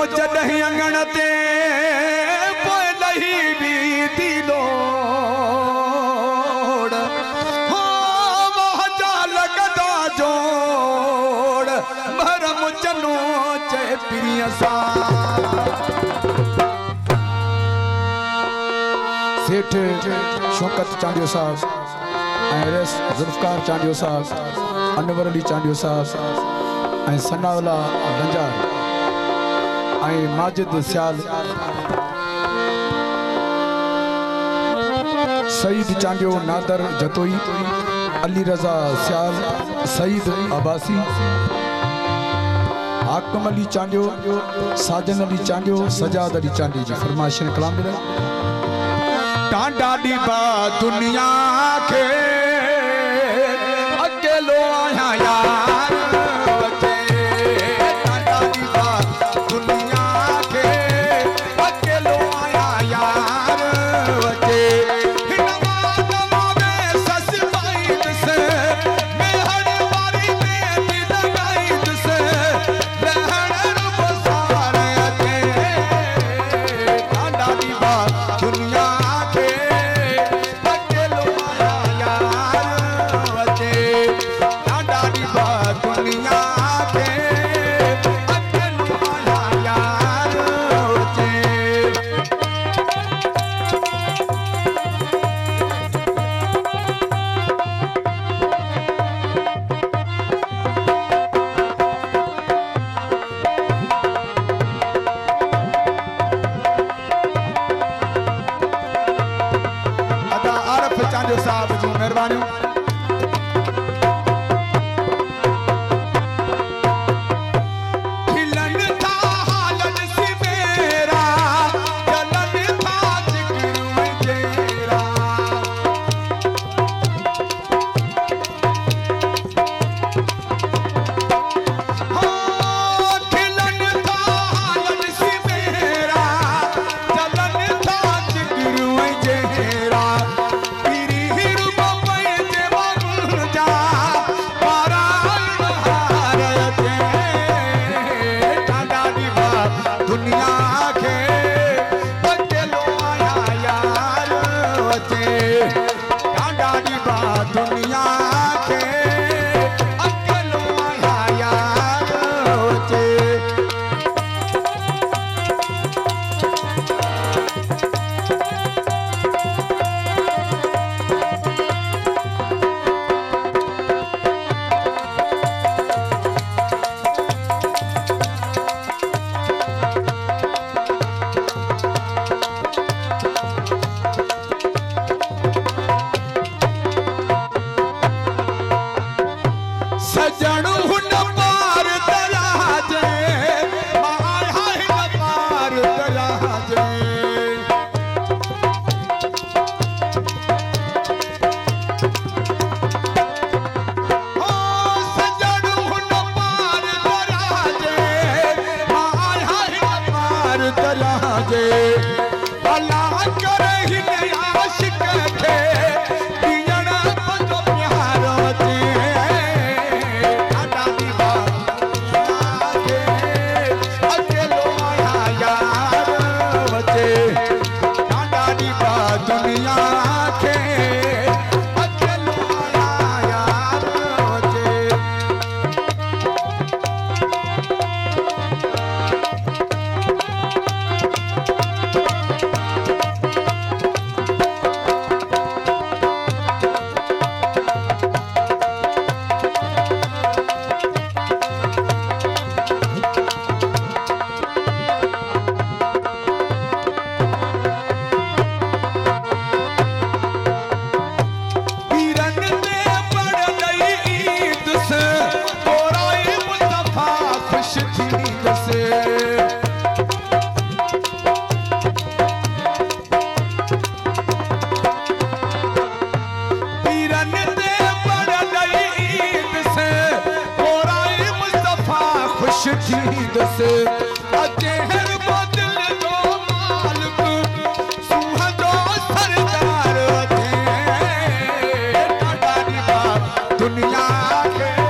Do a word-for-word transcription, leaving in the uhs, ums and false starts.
जॾहिं अंगण ते पोइ लही बि थी लोड़ हो महाजा लॻंदा जोड़ भरम चनो चए पिरीअ सां सेठ शौकत चांडियो साहब ऐं रेस ज़ुल्फ़कार चांडियो साहब अनवर अली चांडियो साहब ऐं सनाउल्ला रंजा ऐं माजिद सियाल सईद चांडियो नादर जतोई अली रज़ा सियाल सईद अब्बासी हाकिम अली चांडियो साजन अली चांडियो सजाद अली चांडियो जी फरमाइशन कलाम मिले टांडा डीबा दुनिया के अकेलो आया यार बचे टांडा डीबा दुनिया के अकेलो आया यार बचे हिनवा दवा में सस पाई से मैं हर बारी में भी लगाई से लहर बसार अचे टांडा डीबा दुनिया चांडियो साहब जी मेहरबानी खिलन था हालन सी मेरा जलन था जिक्र में जेरा हाँ खिलन था हालन सी मेरा जलन था जिक्र में जेरा दुनिया के अकेलो आया यार बचे सजण हुन पार दराजे माया हिन पार दराजे ओ सजण हुन पार दराजे माया हिन पार दराजे भला करे हिन आशिक खे दियण पंहिंजो प्यार अचे दुनिया के अकेलो आया यार बचे खुशदीद से अजहर बदल दो मालिक सुहजो सरदार थे दुनिया के